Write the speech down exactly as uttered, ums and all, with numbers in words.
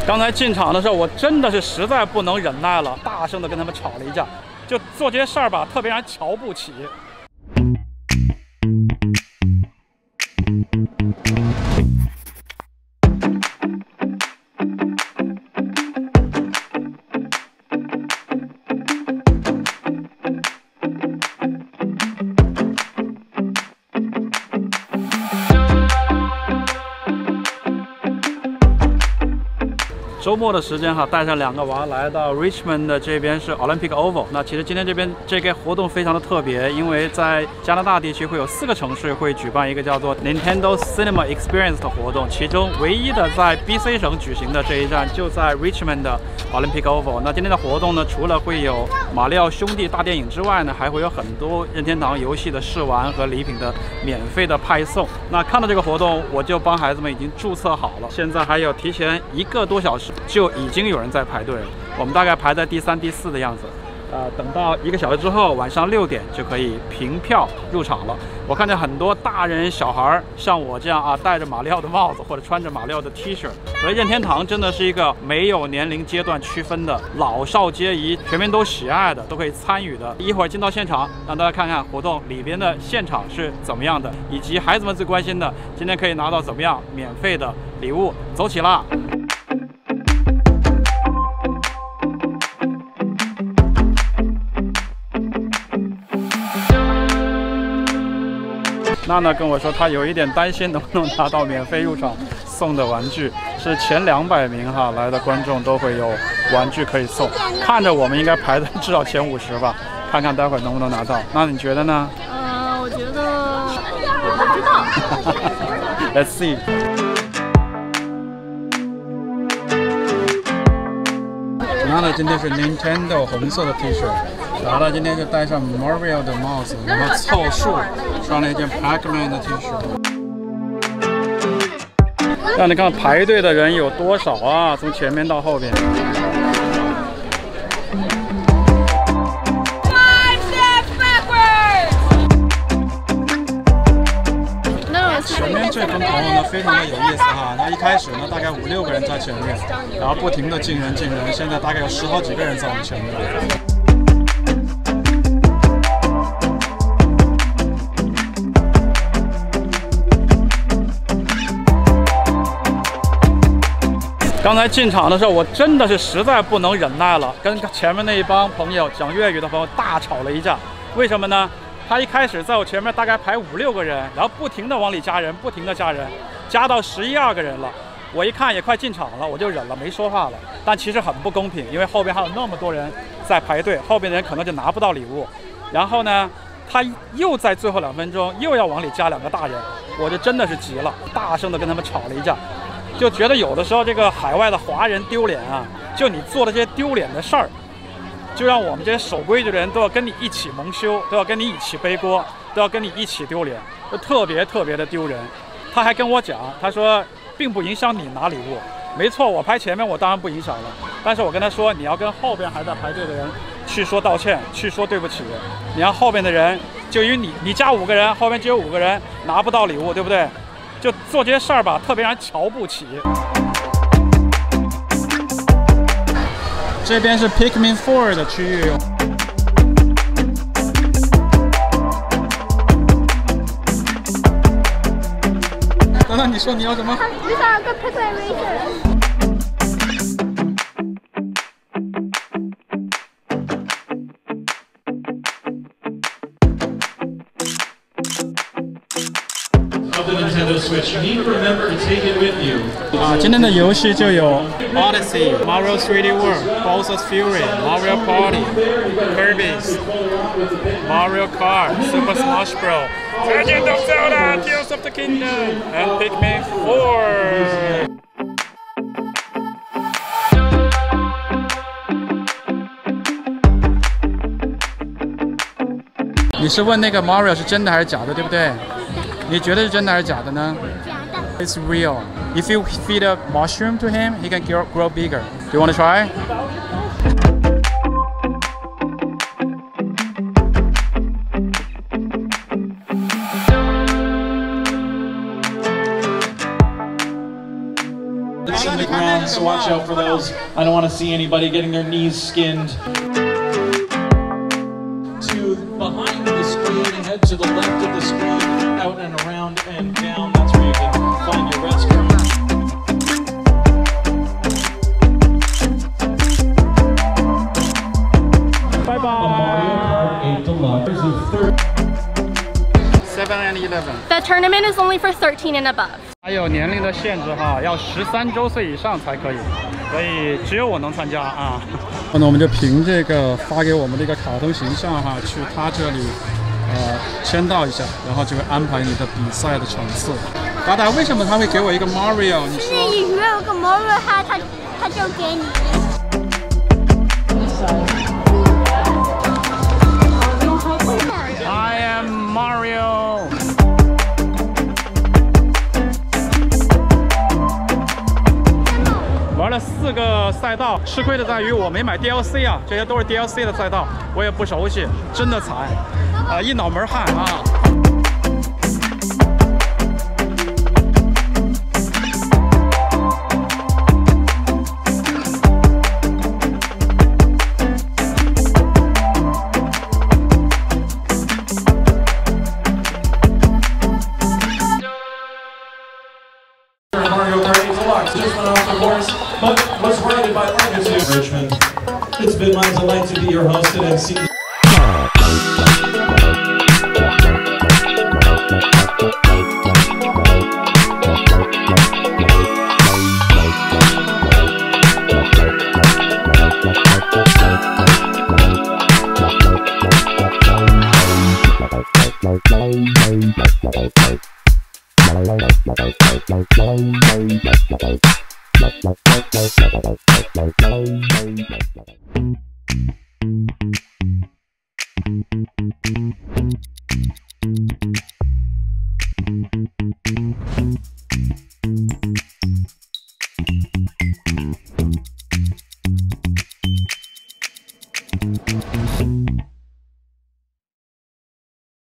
刚才进场的时候，我真的是实在不能忍耐了，大声的跟他们吵了一架。就做这些事儿吧，特别让人瞧不起。周末的时间哈，带上两个娃来到 Richmond 的这边是 Olympic Oval。那其实今天这边这个活动非常的特别，因为在加拿大地区会有四个城市会举办一个叫做 Nintendo Cinema Experience 的活动，其中唯一的在 B C 省举行的这一站就在 Richmond 的 Olympic Oval。那今天的活动呢，除了会有马里奥兄弟大电影之外呢，还会有很多任天堂游戏的试玩和礼品的免费的派送。那看到这个活动，我就帮孩子们已经注册好了，现在还有提前一个多小时。 就已经有人在排队了，我们大概排在第三、第四的样子。呃，等到一个小时之后，晚上六点就可以凭票入场了。我看见很多大人小孩像我这样啊，戴着马里奥的帽子或者穿着马里奥的 T 恤。所以任天堂真的是一个没有年龄阶段区分的，老少皆宜，全民都喜爱的，都可以参与的。一会儿进到现场，让大家看看活动里边的现场是怎么样的，以及孩子们最关心的，今天可以拿到怎么样免费的礼物。走起啦！ 娜娜跟我说，她有一点担心能不能拿到免费入场送的玩具，是前两百名哈来的观众都会有玩具可以送。看着我们应该排在至少前五十吧，看看待会儿能不能拿到。那你觉得呢？ 呃，我觉得我不知道。 Let's see。娜娜今天是 Nintendo 红色的 T 恤。 达达今天就戴上 Mario 的帽子，然后凑数穿了一件 Pac-Man 的 T 恤。让你看排队的人有多少啊？从前面到后边。前面这跟朋友呢非常的有意思哈。那一开始呢大概五六个人在前面，然后不停的进人进人，现在大概有十好几个人在我们前面。 刚才进场的时候，我真的是实在不能忍耐了，跟前面那一帮朋友讲粤语的朋友大吵了一架。为什么呢？他一开始在我前面大概排五六个人，然后不停的往里加人，不停的加人，加到十一二个人了。我一看也快进场了，我就忍了，没说话了。但其实很不公平，因为后边还有那么多人在排队，后边的人可能就拿不到礼物。然后呢，他又在最后两分钟又要往里加两个大人，我就真的是急了，大声的跟他们吵了一架。 就觉得有的时候这个海外的华人丢脸啊，就你做的这些丢脸的事儿，就让我们这些守规矩的人都要跟你一起蒙羞，都要跟你一起背锅，都要跟你一起丢脸，就特别特别的丢人。他还跟我讲，他说并不影响你拿礼物，没错，我排前面我当然不影响了，但是我跟他说，你要跟后边还在排队的人去说道歉，去说对不起，你让后边的人就因为你你加五个人，后边只有五个人拿不到礼物，对不对？ 就做这些事儿吧，特别让人瞧不起。这边是 Pikmin 四的区域。等等，你说你要什么？ 我想要个 Pikmin Racer。 Nintendo Switch. You need to remember to take it with you. 啊，今天的游戏就有 Odyssey, Mario 三 D World, Bowser's Fury, Mario Party, Kirby's, Mario Kart, Super Smash Bros, Legend of Zelda, Tears of the Kingdom, and Pikmin 四。 你是问那个 Mario 是真的还是假的，对不对？你觉得是真的还是假的呢？假的。It's real. If you feed a mushroom to him, he can grow, grow bigger. Do you want to try? around, so watch out for those. I don't want to see anybody getting their knees skinned. To behind the screen and head to the left of the screen, out and around and down. That's where you can find your restroom. Bye bye. A Mario Kart eight Deluxe. There's a third. Seven and eleven. The tournament is only for thirteen and above. 还有年龄的限制哈，要十三周岁以上才可以，所以只有我能参加啊。那我们就凭这个发给我们的一个卡通形象哈，去他这里呃签到一下，然后就会安排你的比赛的场次。达达，为什么他会给我一个 Mario？ 你说？ 你如果有个 Mario 他他他就给你。 I am Mario。玩了四个赛道，吃亏的在于我没买 D L C 啊，这些都是 D L C 的赛道，我也不熟悉，真的惨，啊、呃，一脑门汗啊。 Mario Kart eight Deluxe just went off the course, but was rated by Legacy Richmond. It's been my delight to be your host at M C. Thank you.